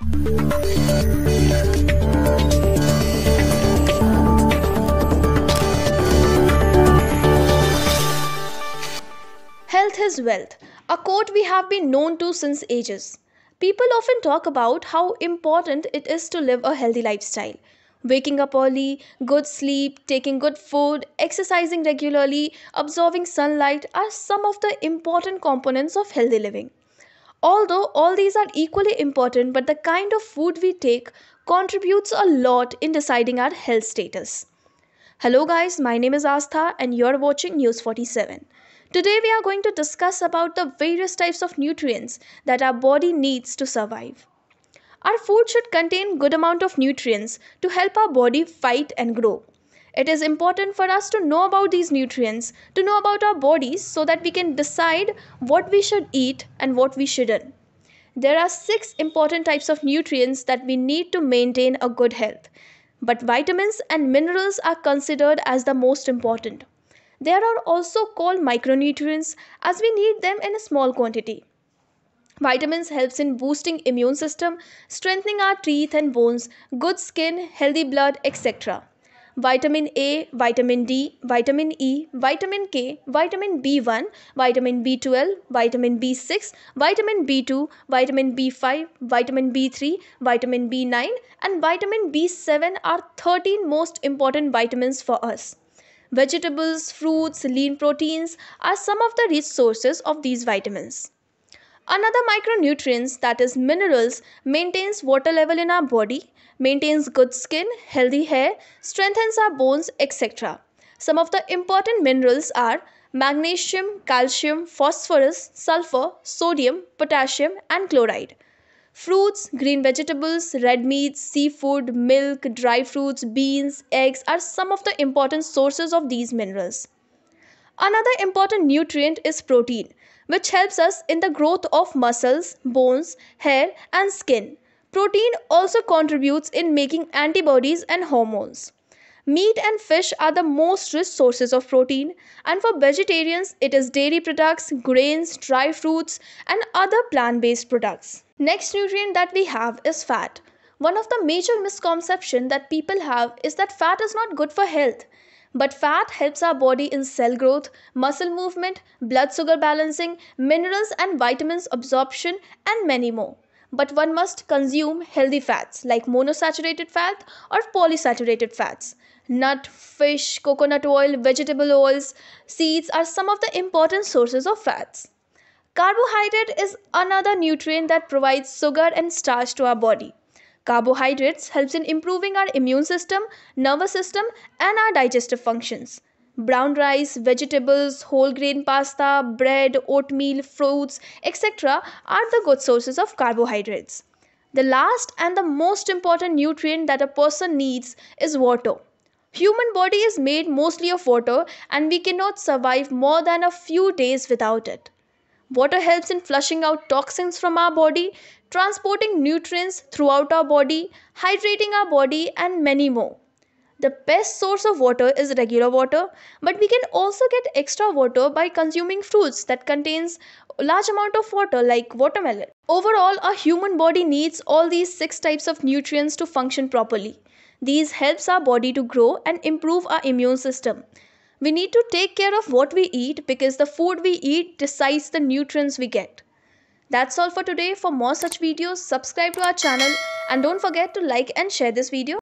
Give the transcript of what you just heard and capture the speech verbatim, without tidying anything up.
Health is wealth, a quote we have been known to since ages. People often talk about how important it is to live a healthy lifestyle. Waking up early, good sleep, taking good food, exercising regularly, absorbing sunlight are some of the important components of healthy living. Although all these are equally important, but the kind of food we take contributes a lot in deciding our health status. Hello guys, my name is Astha and you're watching News forty-seven. Today we are going to discuss about the various types of nutrients that our body needs to survive. Our food should contain good amount of nutrients to help our body fight and grow. It is important for us to know about these nutrients, to know about our bodies so that we can decide what we should eat and what we shouldn't. There are six important types of nutrients that we need to maintain a good health. But vitamins and minerals are considered as the most important. They are also called micronutrients as we need them in a small quantity. Vitamins helps in boosting immune system, strengthening our teeth and bones, good skin, healthy blood, et cetera. Vitamin A, vitamin D, vitamin E, vitamin K, vitamin B one, vitamin B twelve, vitamin B six, vitamin B two, vitamin B five, vitamin B three, vitamin B nine and vitamin B seven are thirteen most important vitamins for us. Vegetables, fruits, lean proteins are some of the rich sources of these vitamins. Another micronutrients, that is minerals, maintains water level in our body, maintains good skin, healthy hair, strengthens our bones, et cetera. Some of the important minerals are magnesium, calcium, phosphorus, sulfur, sodium, potassium and chloride. Fruits, green vegetables, red meats, seafood, milk, dry fruits, beans, eggs are some of the important sources of these minerals. Another important nutrient is protein, which helps us in the growth of muscles, bones, hair, and skin. Protein also contributes in making antibodies and hormones. Meat and fish are the most rich sources of protein, and for vegetarians, it is dairy products, grains, dry fruits, and other plant-based products. Next nutrient that we have is fat. One of the major misconceptions that people have is that fat is not good for health. But fat helps our body in cell growth, muscle movement, blood sugar balancing, minerals and vitamins absorption, and many more. But one must consume healthy fats like monosaturated fat or polysaturated fats. Nut, fish, coconut oil, vegetable oils, seeds are some of the important sources of fats. Carbohydrate is another nutrient that provides sugar and starch to our body. Carbohydrates helps in improving our immune system, nervous system and our digestive functions. Brown rice, vegetables, whole grain pasta, bread, oatmeal, fruits, et cetera are the good sources of carbohydrates. The last and the most important nutrient that a person needs is water. Human body is made mostly of water and we cannot survive more than a few days without it. Water helps in flushing out toxins from our body, transporting nutrients throughout our body, hydrating our body, and many more. The best source of water is regular water, but we can also get extra water by consuming fruits that contains a large amount of water like watermelon. Overall, a human body needs all these six types of nutrients to function properly. These helps our body to grow and improve our immune system. We need to take care of what we eat because the food we eat decides the nutrients we get. That's all for today. For more such videos, subscribe to our channel and don't forget to like and share this video.